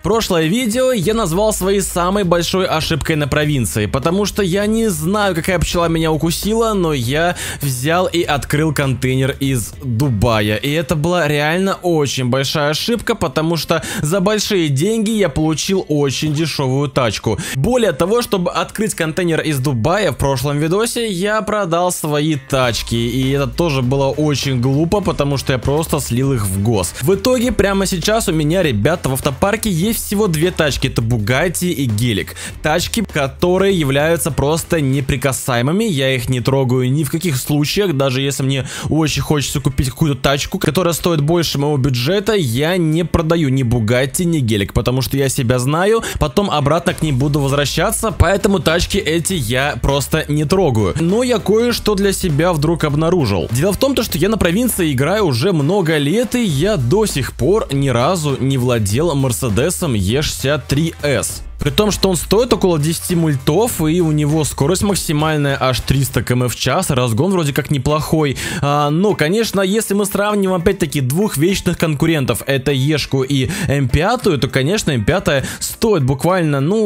Прошлое видео я назвал своей самой большой ошибкой на провинции, потому что я не знаю, какая пчела меня укусила, но я взял и открыл контейнер из Дубая. И это была реально очень большая ошибка, потому что за большие деньги я получил очень дешевую тачку. Более того, чтобы открыть контейнер из Дубая, в прошлом видосе я продал свои тачки. И это тоже было очень глупо, потому что я просто слил их в гос. В итоге, прямо сейчас у меня, ребята, в автопарке есть всего две тачки, это Bugatti и Гелик. Тачки, которые являются просто неприкасаемыми, я их не трогаю ни в каких случаях, даже если мне очень хочется купить какую-то тачку, которая стоит больше моего бюджета, я не продаю ни Bugatti, ни Гелик, потому что я себя знаю, потом обратно к ним буду возвращаться, поэтому тачки эти я просто не трогаю. Но я кое-что для себя вдруг обнаружил. Дело в том, что я на провинции играю уже много лет, и я до сих пор ни разу не владел Мерседесом E63S. При том, что он стоит около 10 мультов, и у него скорость максимальная аж 300 км в час, разгон вроде как неплохой. Но, конечно, если мы сравним опять-таки двух вечных конкурентов, это Ешку и М5, то, конечно, М5 стоит буквально, ну,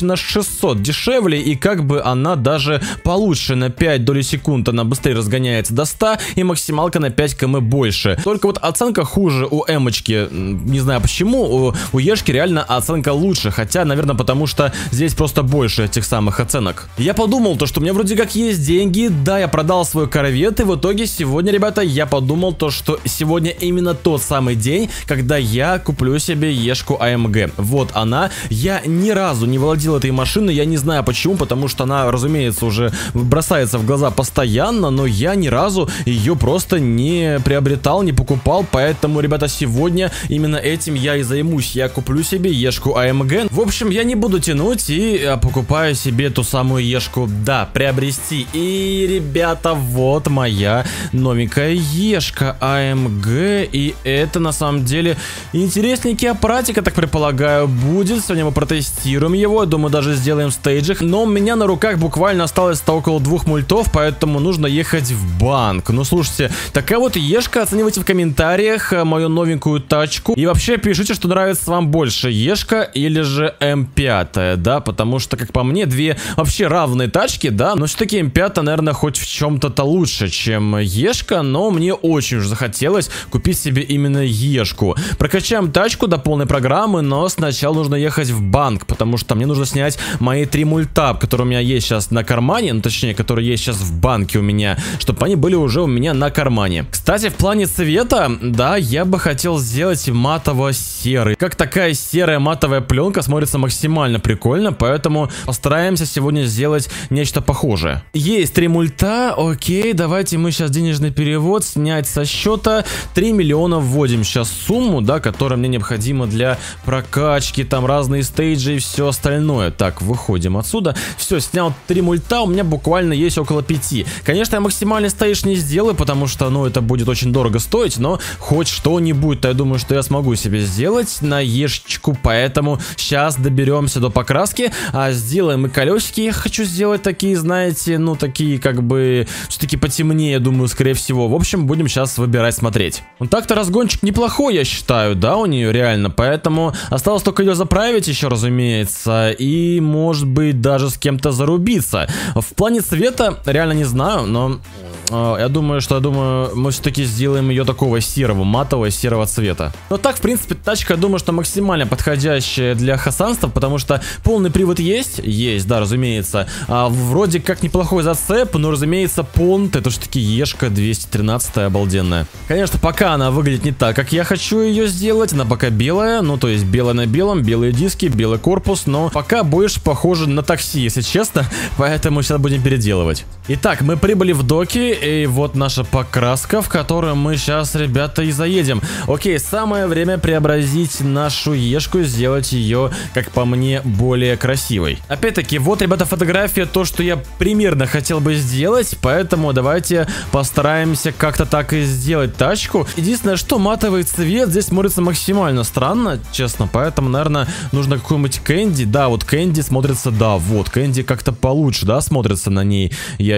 1600 дешевле, и как бы она даже получше на 5 доли секунд, она быстрее разгоняется до 100, и максималка на 5 км больше. Только вот оценка хуже у Эмочки, не знаю почему, у Ешки реально оценка лучше, хотя, наверное, потому что здесь просто больше этих самых оценок. Я подумал, что у меня вроде как есть деньги, да, я продал свой корвет, и в итоге сегодня, ребята, я подумал что сегодня именно тот самый день, когда я куплю себе Ешку АМГ. Вот она. Я ни разу не владел этой машиной, я не знаю почему, потому что она, разумеется, уже бросается в глаза постоянно, но я ни разу ее просто не приобретал, не покупал, поэтому, ребята, сегодня именно этим я и займусь. Я куплю себе Ешку АМГ. В общем, я не буду тянуть и покупаю себе ту самую Ешку, да, приобрести. И, ребята, вот моя новенькая Ешка АМГ, и это на самом деле интересненький аппаратик, я так предполагаю, будет. Сегодня мы протестируем его, думаю, даже сделаем стейджик, но у меня на руках буквально осталось около 2 мультов, поэтому нужно ехать в банк. Ну, слушайте, такая вот Ешка, оценивайте в комментариях мою новенькую тачку, и вообще пишите, что нравится вам больше, Ешка или же М5, да, потому что, как по мне, две вообще равные тачки, да, но все-таки М5, наверное, хоть в чем-то лучше, чем Ешка, но мне очень уж захотелось купить себе именно Ешку. Прокачаем тачку до полной программы, но сначала нужно ехать в банк, потому что мне нужно снять мои 3 мульта, которые у меня есть сейчас на кармане, ну, точнее, которые есть сейчас в банке у меня, чтобы они были уже у меня на кармане. Кстати, в плане цвета, да, я бы хотел сделать матово-серый. Как такая серая матовая пленка смотрится максимально прикольно, поэтому постараемся сегодня сделать нечто похожее. Есть 3 мульта, окей, давайте мы сейчас денежный перевод, снять со счета, 3 миллиона вводим сейчас сумму, да, которая мне необходима для прокачки, там разные стейджи и все остальное. Так, выходим отсюда, все, снял 3 мульта, у меня буквально есть около 5. Конечно, я максимальный стейдж не сделаю, потому что, ну, это будет очень дорого стоить, но хоть что-нибудь, то я думаю, что я смогу себе сделать на Ешечку, поэтому сейчас доберемся до покраски, сделаем и колесики. Я хочу сделать такие, знаете, ну, такие как бы все-таки потемнее, думаю, скорее всего. В общем, будем сейчас выбирать, смотреть. Ну, так-то разгончик неплохой, я считаю, да, у нее реально, поэтому осталось только ее заправить еще, разумеется, и, может быть, даже с кем-то зарубиться. В плане цвета реально не знаю, но я думаю, мы все-таки сделаем ее такого серого, матового серого цвета. Но так, в принципе, тачка, я думаю, что максимально подходящая для хасанства, потому что полный привод есть, да, разумеется. Вроде как неплохой зацеп, но, разумеется, понт, это все-таки Ешка 213 обалденная. Конечно, пока она выглядит не так, как я хочу ее сделать, она пока белая, ну, то есть белая на белом, белые диски, белый корпус, но пока больше похоже на такси, если честно, поэтому сейчас будем переделывать. Итак, мы прибыли в доки, и вот наша покраска, в которую мы сейчас, ребята, и заедем. Окей, самое время преобразить нашу Ешку, сделать ее, как по мне, более красивой. Опять-таки, вот, ребята, фотография, то, что я примерно хотел бы сделать, поэтому давайте постараемся как-то так и сделать тачку. Единственное, что матовый цвет здесь смотрится максимально странно, честно, поэтому, наверное, нужно какой-нибудь Кэнди. Да, вот Кэнди смотрится, да, вот, Кэнди как-то получше, да, смотрится на ней, я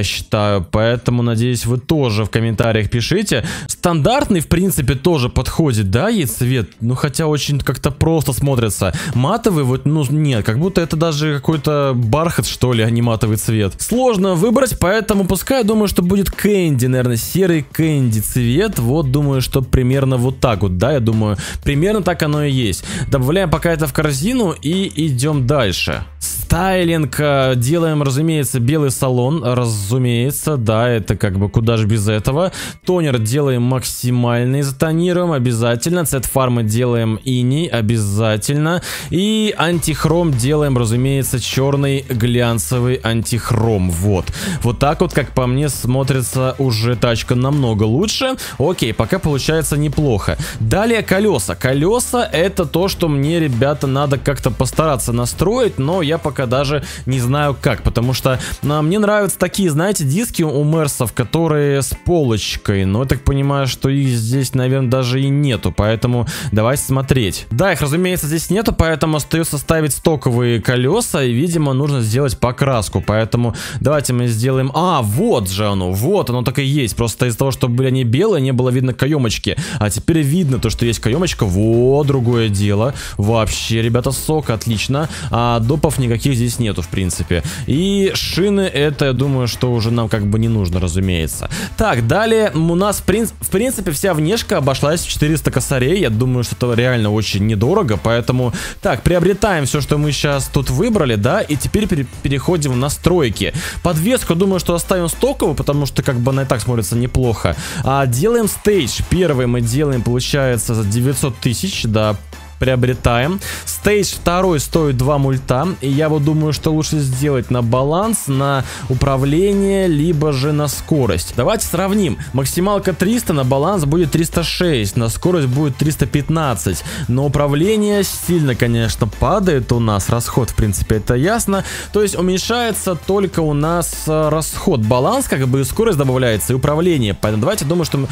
я считаю. Поэтому, надеюсь, вы тоже в комментариях пишите. Стандартный, в принципе, тоже подходит, да, ей цвет? Ну, хотя очень как-то просто смотрится. Матовый, вот, ну, нет, как будто это даже какой-то бархат, что ли, а не матовый цвет. Сложно выбрать, поэтому пускай, думаю, что будет кэнди, наверное, серый кэнди цвет. Вот, думаю, что примерно вот так вот, да, я думаю, примерно так оно и есть. Добавляем пока это в корзину и идем дальше. Стайлинг делаем, разумеется, белый салон, разумеется, да, это как бы куда же без этого. Тонер делаем максимальный, затонируем обязательно. Цвет фармы делаем иней обязательно. И антихром делаем, разумеется, черный глянцевый антихром. Вот так вот, как по мне, смотрится уже тачка намного лучше. Окей, пока получается неплохо. Далее колеса. Колеса это то, что мне, ребята, надо как-то постараться настроить, но я пока даже не знаю как, потому что мне нравятся такие, знаете, диски у Мерсов, которые с полочкой, но я так понимаю, что их здесь, наверное, даже и нету, поэтому давайте смотреть. Да, их, разумеется, здесь нету, поэтому остается ставить стоковые колеса, и, видимо, нужно сделать покраску, поэтому давайте мы сделаем... вот же оно, вот оно так и есть, просто из-за того, что были они белые, не было видно каемочки, а теперь видно то, что есть каемочка, вот другое дело, вообще, ребята, сок, отлично, а допов никаких здесь нету, в принципе. И шины, это, я думаю, что уже нам как бы не нужно, разумеется. Так, далее у нас, в принципе, вся внешка обошлась в 400 косарей. Я думаю, что это реально очень недорого, поэтому... Так, приобретаем все, что мы сейчас тут выбрали, да, и теперь переходим в настройки. Подвеску, думаю, что оставим стоковую, потому что как бы она и так смотрится неплохо. Делаем стейдж. Первый мы делаем, получается, за 900 тысяч, да, приобретаем. Стейдж второй стоит 2 мульта. И я вот думаю, что лучше сделать на баланс, на управление, либо же на скорость. Давайте сравним. Максималка 300, на баланс будет 306, на скорость будет 315. На управление сильно, конечно, падает у нас расход, в принципе, это ясно. То есть уменьшается только у нас расход. Баланс, как бы, и скорость добавляется, и управление. Поэтому давайте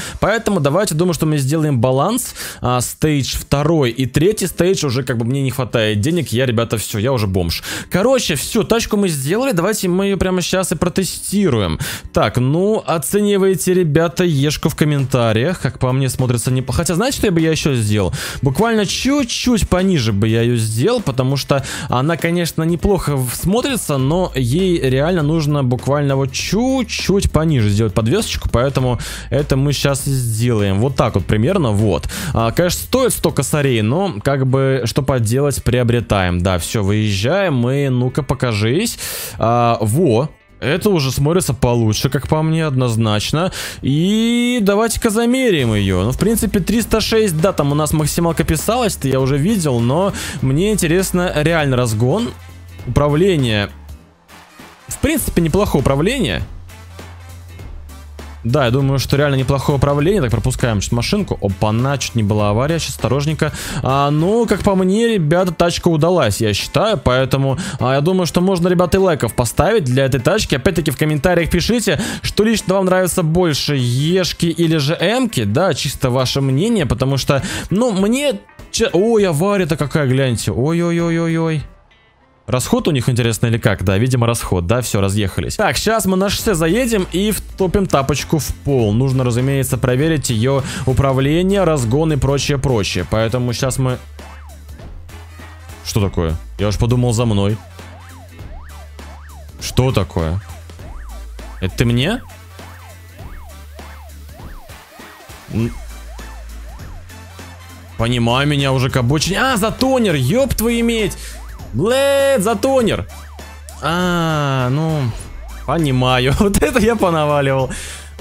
думаю, что мы сделаем баланс. Стейдж второй и третий стейдж уже как бы мне не хватает денег, я, ребята, все, я уже бомж. Короче, все, тачку мы сделали, давайте мы ее прямо сейчас и протестируем. Так, ну, оценивайте, ребята, ешку в комментариях, как по мне смотрится не... Хотя, знаете, что я бы еще сделал? Буквально чуть-чуть пониже бы я ее сделал, потому что она, конечно, неплохо смотрится, но ей реально нужно буквально вот чуть-чуть пониже сделать подвесочку, поэтому это мы сейчас и сделаем. Вот так вот примерно, вот. Конечно, стоит 100 косарей, но как бы, что поделать, приобретаем. Да, все, выезжаем мы, ну-ка, покажись. Это уже смотрится получше, как по мне, однозначно. И давайте-ка замеряем ее. Ну, в принципе, 306, да, там у нас максималка писалась-то, я уже видел, но мне интересно реально разгон. Управление. В принципе, неплохое управление. Да, я думаю, что реально неплохое управление. Так, пропускаем чуть машинку. Опа-на, чуть не была авария, сейчас осторожненько. Ну, как по мне, ребята, тачка удалась, я считаю. Поэтому я думаю, что можно, ребята, и лайков поставить для этой тачки. Опять-таки в комментариях пишите, что лично вам нравится больше, Ешки или же Эмки. Да, чисто ваше мнение, потому что, ну, мне... Ой, авария-то какая, гляньте. Ой-ой-ой-ой-ой. Расход у них, интересно, или как? Да, видимо, расход, да, все, разъехались. Так, сейчас мы на шоссе заедем и втопим тапочку в пол. Нужно, разумеется, проверить ее управление, разгон и прочее. Поэтому сейчас мы... Что такое? Я уж подумал, за мной. Что такое? Это ты мне? Понимаю, меня уже к обочине... затонер, ёб твою медь! Блэд, затонер. Ну, понимаю. Вот это я понаваливал.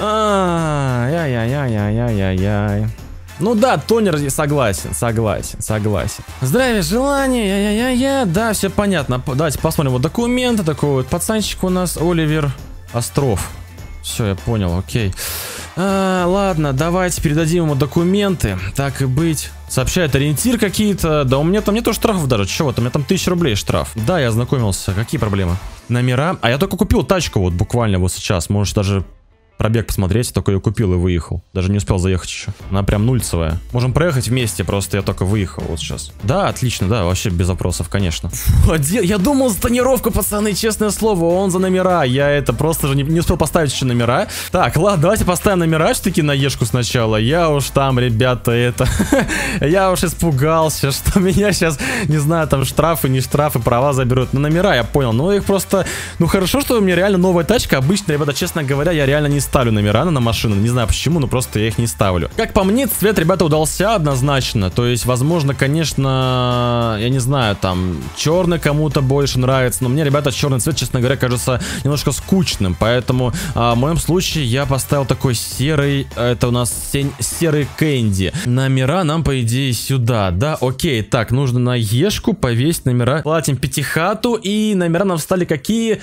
Яй-яй-яй-яй-яй-яй. Ну да, тонер, согласен. Здравия, желания, да, все понятно. Давайте посмотрим вот документы. Такой вот пацанчик у нас, Оливер Остров. Все, я понял, окей. Ладно, давайте передадим ему документы. Так и быть. Сообщает ориентир какие-то. Да у меня там нету штрафов даже. Чего? У меня там 1000 рублей штраф. Да, я ознакомился. Какие проблемы? Номера. А я только купил тачку вот буквально вот сейчас. Может даже пробег посмотреть, только ее купил и выехал. Даже не успел заехать еще. Она прям нульцевая. Можем проехать вместе, просто я только выехал вот сейчас. Да, отлично, да, вообще без вопросов, конечно. Фу, я думал за тонировку, пацаны, честное слово, он за номера. Я это просто же не успел поставить еще номера. Так, ладно, давайте поставим номера все-таки на Ешку сначала. Я уж там, ребята, это... Я уж испугался, что меня сейчас, не знаю, там штрафы, не штрафы, права заберут. Ну, номера, я понял. Ну, их просто... Ну, хорошо, что у меня реально новая тачка. Обычно, ребята, честно говоря, я реально не ставлю номера на машину. Не знаю почему, но просто я их не ставлю. Как по мне, цвет, ребята, удался однозначно. То есть, возможно, конечно, я не знаю, там, черный кому-то больше нравится. Но мне, ребята, черный цвет, честно говоря, кажется немножко скучным. Поэтому, в моем случае, я поставил такой серый... Это у нас серый кэнди. Номера нам, по идее, сюда. Да, окей. Так, нужно на Ешку повесить номера. Платим пятихату. И номера нам встали какие?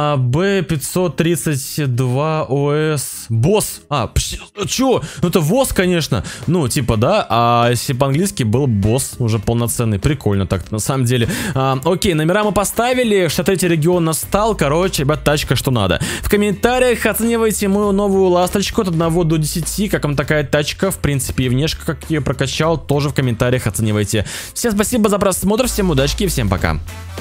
Б532 ОС. Босс. Чё? Ну это ВОЗ, конечно. Ну, типа, да. А если по-английски был босс уже полноценный. Прикольно так, на самом деле. Окей, номера мы поставили. 63-й регион настал. Короче, ребят, тачка что надо. В комментариях оценивайте мою новую ласточку от 1 до 10. Как вам такая тачка? В принципе, и внешка, как я ее прокачал, тоже в комментариях оценивайте. Всем спасибо за просмотр, всем удачки и всем пока.